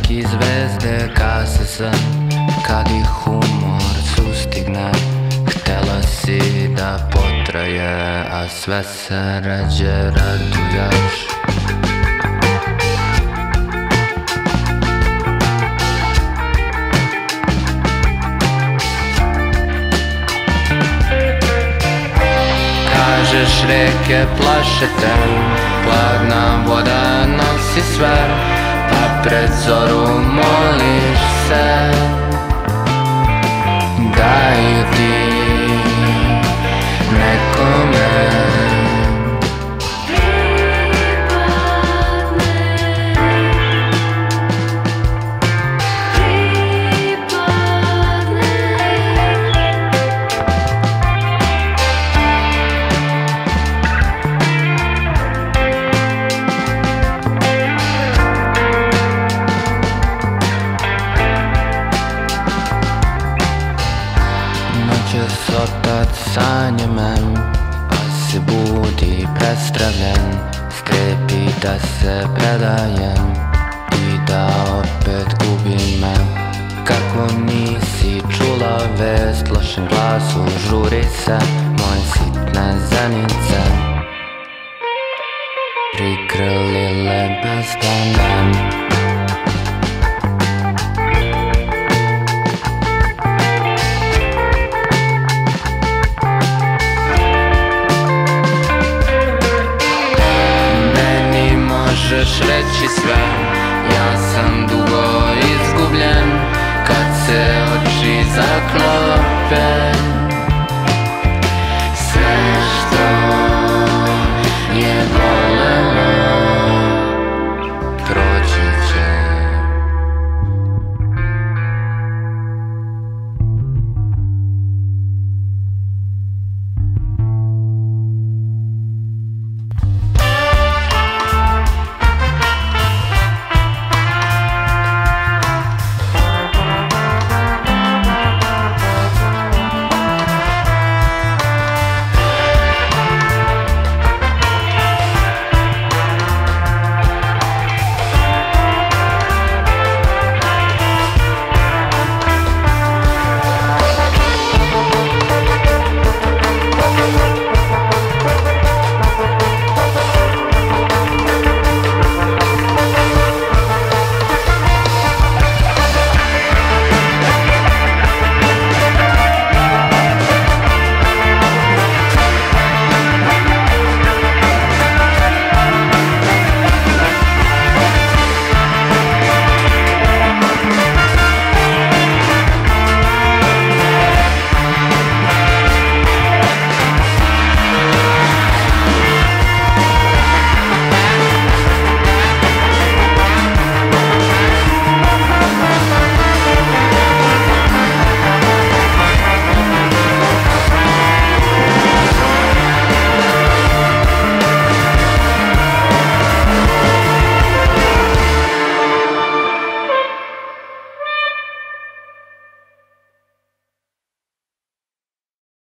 Čak i zvezde gase san kad ih humor sustigne. Htela si da potraje, a sve se rađe raduješ. Kažeš reke plaše te, hladna voda nosi sve, pa pred zoru moliš se da i ti nekome sanje me, pa se budi prestravljen, strepi da se predajem i da opet gubi me. Kako nisi čula vest, lošem glasu žuri se moje sitne zenice, prikrlile bezdanem. Možeš reći sve, ja sam dugo izgubljen, kad se oči zaklope.